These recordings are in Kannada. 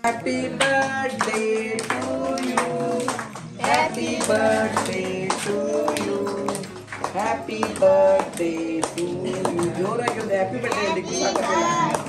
Happy birthday to you. Happy birthday to you. Happy birthday to you. ಜೋರಾಗಿ ಒಂದು ಹ್ಯಾಪಿ ಬರ್ತ್ಡೇ ಹೇಳಿಕ್ಕೆ ಸಾಕಾಗಲ್ಲ.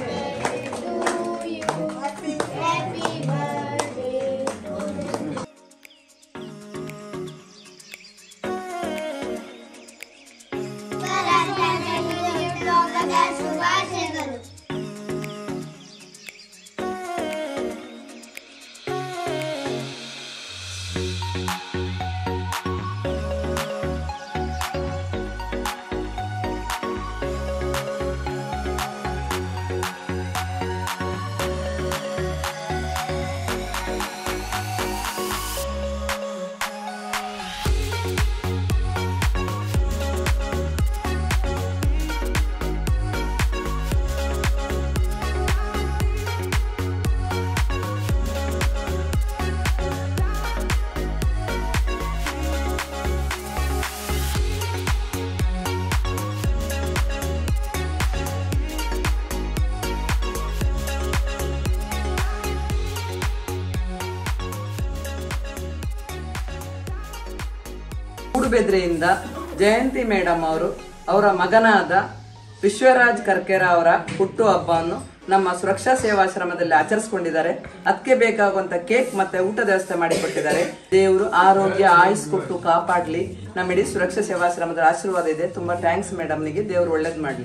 ಮೂಡುಬೆದ್ರೆಯಿಂದ ಜಯಂತಿ ಮೇಡಮ್ ಅವರು ಅವರ ಮಗನಾದ ವಿಶ್ವರಾಜ್ ಕರ್ಕೇರ ಅವರ ಹುಟ್ಟು ಹಬ್ಬವನ್ನು ನಮ್ಮ ಸುರಕ್ಷಾ ಸೇವಾಶ್ರಮದಲ್ಲಿ ಆಚರಿಸಿಕೊಂಡಿದ್ದಾರೆ. ಅದಕ್ಕೆ ಬೇಕಾಗುವಂತ ಕೇಕ್ ಮತ್ತೆ ಊಟದ ವ್ಯವಸ್ಥೆ ಮಾಡಿಕೊಟ್ಟಿದ್ದಾರೆ. ದೇವರು ಆರೋಗ್ಯ ಆಯುಸ್ ಕೊಟ್ಟು ಕಾಪಾಡ್ಲಿ. ನಮ್ಮ ಇಡೀ ಸುರಕ್ಷಾ ಸೇವಾಶ್ರಮದ ಆಶೀರ್ವಾದ ಇದೆ. ತುಂಬಾ ಥ್ಯಾಂಕ್ಸ್ ಮೇಡಮ್ನಿಗೆ. ದೇವರು ಒಳ್ಳೇದ್ ಮಾಡ್ಲಿ.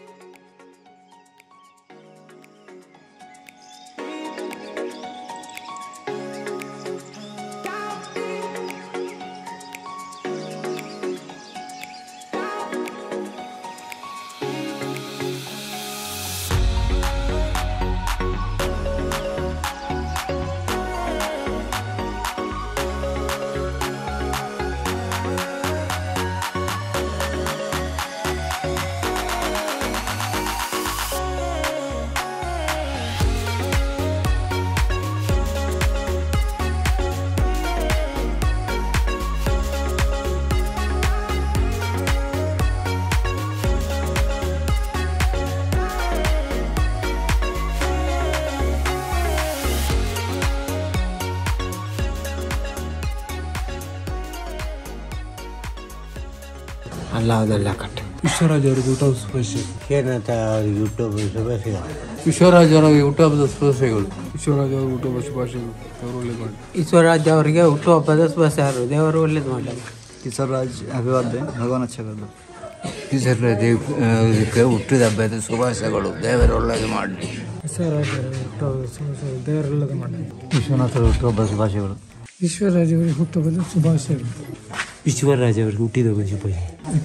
ಅಲ್ಲಾವುದೆಲ್ಲ ಕಟ್ಟ ವಿಶ್ವರಾಜ್ ಅವರಿಗೆ ಊಟದ ಶುಭಾಶಯ. ಏನಂತ ಅವ್ರಿಗೆ ಯೂಟ್ಯೂಬ್ ಶುಭಾಶಯ. ವಿಶ್ವರಾಜ್ ಅವರಿಗೆ ಹುಟ್ಟುಹಬ್ಬದ ಶುಭಾಶಯಗಳು. ವಿಶ್ವರಾಜ್ ಅವರು ಹುಟ್ಟುಹಬ್ಬ ಶುಭಾಶಯಗಳು. ದೇವರು ಒಳ್ಳೇದು ಮಾಡಿ. ಈಶ್ವರರಾಜ್ ಅವರಿಗೆ ಹುಟ್ಟುಹಬ್ಬದ ಶುಭಾಶಯಗಳು. ದೇವರು ಒಳ್ಳೇದು ಮಾಡಲಿ. ಈಶ್ವರರಾಜ್ ಅಭಿವಾದ್ಯ ಭಗವಾನ್ ಚಗದು. ಈಶ್ವರರಾಜ್ ಅವರಿಗೆ ಹುಟ್ಟಿದ ಹಬ್ಬದ ಶುಭಾಶಯಗಳು. ದೇವರು ಒಳ್ಳೇದು ಮಾಡಲಿ. ವಿಶ್ವರಾಜ್ ಅವರಿಗೆ ಹುಟ್ಟುಹಬ್ಬದ ಶುಭಾಶಯಗಳು. ದೇವರು ಒಳ್ಳೇದು ಮಾಡಲಿ. ವಿಶ್ವನಾಥರ ಹುಟ್ಟುಹಬ್ಬ ಶುಭಾಶಯಗಳು. ವಿಶ್ವರಾಜ್ ಅವರಿಗೆ ಹುಟ್ಟುಹಬ್ಬದ ಶುಭಾಶಯಗಳು. ವಿಶ್ವರಾಜ್ ಅವರಿಗೆ ಹುಟ್ಟಿದ ಹಬ್ಬದ ಶುಭಾಶಯ.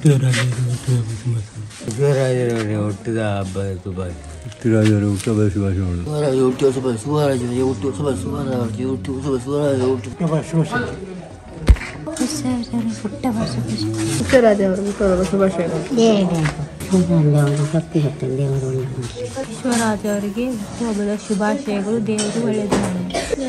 ವಿಶ್ವರಾಜರವರಿಗೆ ಹುಟ್ಟಿದ ಹಬ್ಬದ ಶುಭಾಶಯ. ಪೃಥ್ವಿರಾಜ್ ಹುಟ್ಟುಹಬ್ಬದ ಶುಭಾಶಯಗಳು. ವಿಶ್ವರಾಜ್ ಅವರು ಹುಟ್ಟುಹಬ್ಬದ ಶುಭಾಶಯಗಳು. ವಿಶ್ವರಾಜ್ ಅವರಿಗೆ ಹುಟ್ಟುಹಬ್ಬದ ಶುಭಾಶಯಗಳು. ದೇವರು ಒಳ್ಳೆಯದು ಮಾಡಲಿ.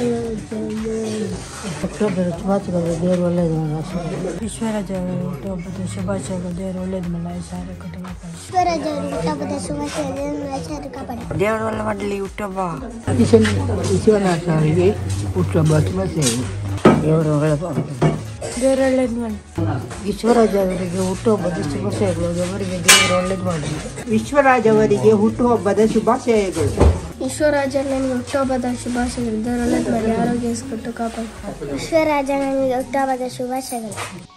ಹುಟ್ಟುಹಬ್ಬದ ಶುಭಾಶಯಗಳು. ದೇವರು ಒಳ್ಳೆಯದು ಮಾಡಲಿ. ವಿಶ್ವರಾಜ್ ಅವರಿಗೆ ಹುಟ್ಟುಹಬ್ಬದ ಶುಭಾಶಯಗಳು. ದೇವರು ಒಳ್ಳೆಯದು ಮಾಡಲಿ. ವಿಶ್ವರಾಜ್ ಅವರಿಗೆ ಹುಟ್ಟುಹಬ್ಬದ ಶುಭಾಶಯಗಳು. ದೇವರು ಒಳ್ಳೆ ಮಾಡಲಿ. ಹುಟ್ಟುಹಬ್ಬ ವಿಶ್ವನಾಥ್ ಅವರಿಗೆ ಹುಟ್ಟುಹಬ್ಬ ಶುಭಾಶಯಗಳು. ದೇವರು ಒಳ್ಳೆಯದು ದೇವರು ಒಳ್ಳೇದು ಮಾಡಿ. ವಿಶ್ವರಾಜ್ ಅವರಿಗೆ ಹುಟ್ಟುಹಬ್ಬದ ಶುಭಾಶಯಗಳು. ಅವರಿಗೆ ದೇವರು ಒಳ್ಳೇದು ಮಾಡಿ. ವಿಶ್ವರಾಜ್ ಅವರಿಗೆ ಹುಟ್ಟುಹಬ್ಬದ ಶುಭಾಶಯಗಳು. ವಿಶ್ವರಾಜ ನನಗೆ ಹುಟ್ಟುಹಬ್ಬದ ಶುಭಾಶಯಗಳು. ದೇವರು ಒಳ್ಳೇದು ಮಾಡಿ. ಆರೋಗ್ಯ ಕೊಟ್ಟು ಕಾಪಾಡಿ. ವಿಶ್ವರಾಜ ನನಗೆ ಹುಟ್ಟುಹಬ್ಬದ ಶುಭಾಶಯಗಳು.